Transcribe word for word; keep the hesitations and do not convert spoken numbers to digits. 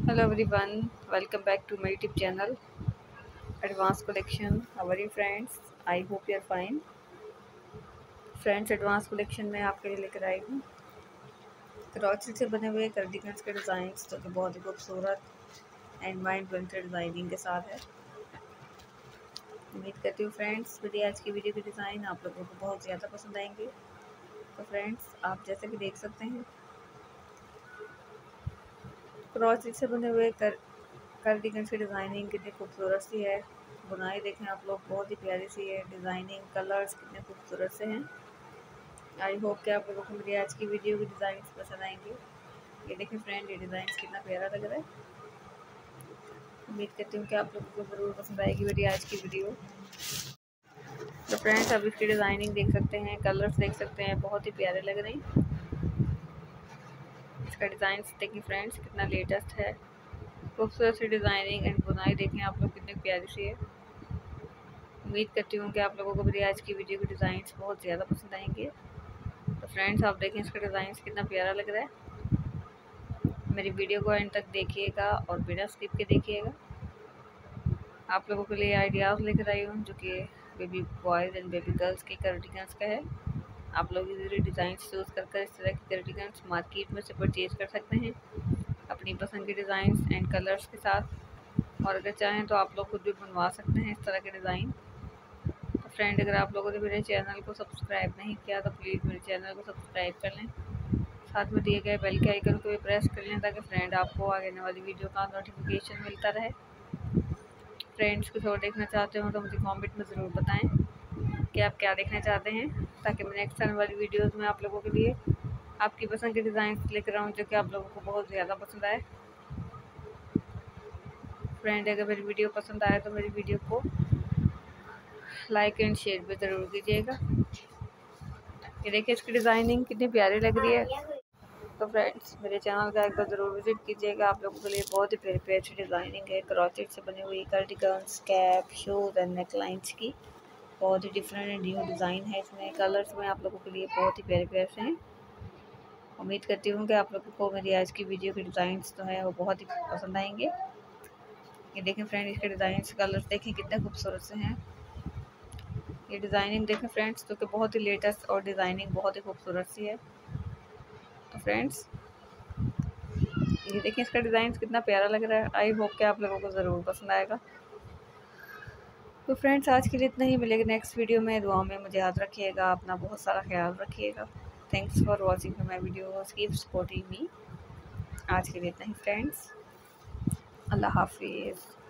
Hello everyone, welcome back to my YouTube channel Advanced Collection. How are you friends? I hope you are fine. Friends advance collection में आपके लिए लेकर आई हूँ क्रॉचरी से बने हुए कार्डिगन्स के डिज़ाइंस जो कि बहुत ही खूबसूरत एंड माइंड ब्लोइंग डिज़ाइनिंग के साथ है। उम्मीद करती हूँ फ्रेंड्स मेरी आज की वीडियो के डिज़ाइन आप लोगों को बहुत ज़्यादा पसंद आएंगे। तो फ्रेंड्स आप जैसे कि देख सकते हैं क्रॉचरी से बने हुए कर कार्डिगन्स की डिज़ाइनिंग कितनी खूबसूरत सी है। बुनाई देखें आप लोग, बहुत ही प्यारी सी है। डिज़ाइनिंग कलर्स कितने खूबसूरत से हैं। आई होप कि आप लोगों को मेरी आज की वीडियो के डिज़ाइन पसंद आएंगे। ये देखें फ्रेंड, ये डिज़ाइन कितना प्यारा लग रहा है। उम्मीद करती हूँ कि आप लोगों को ज़रूर पसंद आएगी मेरी आज की वीडियो। तो फ्रेंड्स आप इसकी डिज़ाइनिंग देख सकते हैं, कलर्स देख सकते हैं, बहुत ही प्यारे लग रहे हैं। इसका डिज़ाइन देखिए फ्रेंड्स कितना लेटेस्ट है। खूबसूरत सी डिज़ाइनिंग एंड बुनाई देखें आप लोग कितनी प्यारी सी है। उम्मीद करती हूँ कि आप लोगों को मेरी आज की वीडियो के डिज़ाइंस बहुत ज़्यादा पसंद आएंगे। तो फ्रेंड्स आप देखें इसका डिज़ाइन कितना प्यारा लग रहा है। मेरी वीडियो को एंड तक देखिएगा और बिना स्किप के देखिएगा। आप लोगों के लिए आइडियाज़ लेकर आई हूँ जो कि baby boys and baby girls के कार्डिगन्स का है। आप लोग इजीली डिज़ाइन चूज़ कर कर इस तरह के कार्डिगन्स मार्केट में से परचेज कर सकते हैं अपनी पसंद के डिज़ाइन एंड कलर्स के साथ। और अगर चाहें तो आप लोग खुद भी बनवा सकते हैं इस तरह के डिज़ाइन। तो फ्रेंड अगर आप लोगों ने मेरे चैनल को सब्सक्राइब नहीं किया तो प्लीज़ मेरे चैनल को सब्सक्राइब कर लें, साथ में दिए गए बेल के आइकन को भी प्रेस कर लें ताकि फ्रेंड आपको आगे वाली वीडियो का नोटिफिकेशन मिलता रहे। फ्रेंड्स कुछ और देखना चाहते हो तो मुझे कमेंट में ज़रूर बताएं कि आप क्या देखना चाहते हैं, ताकि मैं नेक्स्ट आने वाली वीडियोस में आप लोगों के लिए आपकी पसंद के डिज़ाइन लेकर आऊँ जो कि आप लोगों को बहुत ज़्यादा पसंद आए। फ्रेंड अगर मेरी वीडियो पसंद आए तो मेरी वीडियो को लाइक एंड शेयर भी ज़रूर कीजिएगा। ये देखिए इसकी डिज़ाइनिंग कितनी प्यारी लग रही है। तो फ्रेंड्स मेरे चैनल का एक बार ज़रूर विजिट कीजिएगा। आप लोगों के लिए बहुत ही प्यारी प्यारी डिज़ाइनिंग है क्रॉचेट से बनी हुई cardigans, cap, shoes and necklines की। बहुत ही डिफरेंट एंड न्यू डिज़ाइन है इसमें। कलर्स में आप लोगों के लिए बहुत ही प्यारे प्यारे से हैं। उम्मीद करती हूँ कि आप लोगों को मेरी आज की वीडियो के डिज़ाइंस जो है वो बहुत ही पसंद आएंगे। ये देखें फ्रेंड, इसके डिज़ाइंस कलर्स देखें कितने खूबसूरत से हैं। ये डिज़ाइनिंग देखें फ्रेंड्स जो कि बहुत ही लेटेस्ट और डिज़ाइनिंग बहुत ही खूबसूरत सी है। तो फ्रेंड्स ये देखिए इसका डिज़ाइन कितना प्यारा लग रहा है। आई होप कि आप लोगों को ज़रूर पसंद आएगा। तो फ्रेंड्स आज के लिए इतना ही, मिलेगा नेक्स्ट वीडियो में। दुआ में मुझे याद रखिएगा, अपना बहुत सारा ख्याल रखिएगा। Thanks for watching my video, keep supporting me. आज के लिए इतना ही फ्रेंड्स, अल्लाह हाफिज़।